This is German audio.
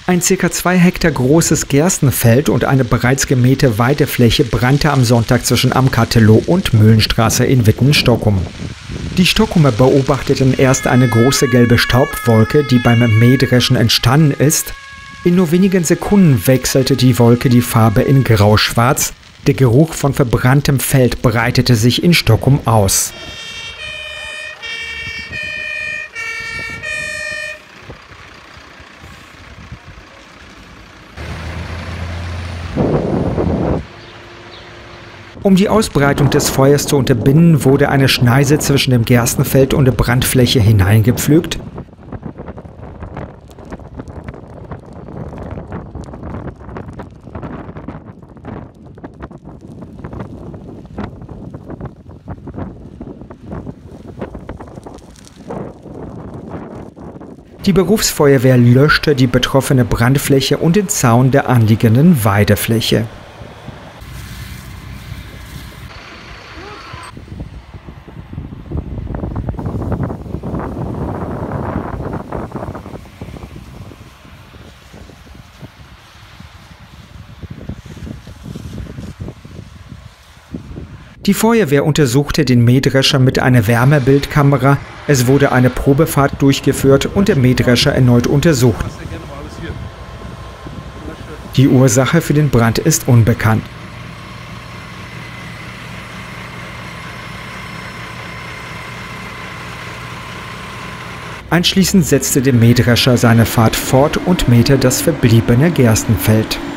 Ein ca. 2 Hektar großes Gerstenfeld und eine bereits gemähte Weidefläche brannte am Sonntag zwischen Amkatelo und Mühlenstraße in Witten-Stockholm. Die Stockholmer beobachteten erst eine große gelbe Staubwolke, die beim Mähdreschen entstanden ist. In nur wenigen Sekunden wechselte die Wolke die Farbe in grau-schwarz. Der Geruch von verbranntem Feld breitete sich in Stockholm aus. Um die Ausbreitung des Feuers zu unterbinden, wurde eine Schneise zwischen dem Gerstenfeld und der Brandfläche hineingepflügt. Die Berufsfeuerwehr löschte die betroffene Brandfläche und den Zaun der anliegenden Weidefläche. Die Feuerwehr untersuchte den Mähdrescher mit einer Wärmebildkamera. Es wurde eine Probefahrt durchgeführt und der Mähdrescher erneut untersucht. Die Ursache für den Brand ist unbekannt. Anschließend setzte der Mähdrescher seine Fahrt fort und mähte das verbliebene Gerstenfeld.